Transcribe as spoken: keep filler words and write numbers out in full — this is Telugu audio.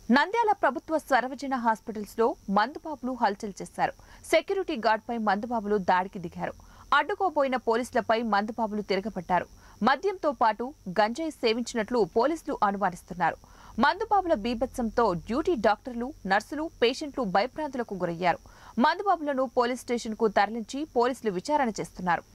నంద్యాల ప్రభుత్వ సర్వజన హాస్పిటల్స్ లో మందుబాబులు హల్చల్ చేశారు. సెక్యూరిటీ గార్డ్ పై మందుబాబులు దాడికి దిగారు. అడ్డుకోబోయిన పోలీసులపై మందుబాబులు తిరగబడ్డారు. మద్యంతో పాటు గంజాయి సేవించినట్లు పోలీసులు అనుమానిస్తున్నారు. మందుబాబుల బీభత్సంతో డ్యూటీ డాక్టర్లు, నర్సులు, పేషెంట్లు భయభ్రాంతులకు గురయ్యారు. మందుబాబులను పోలీస్ స్టేషన్ కు తరలించి పోలీసులు విచారణ చేస్తున్నారు.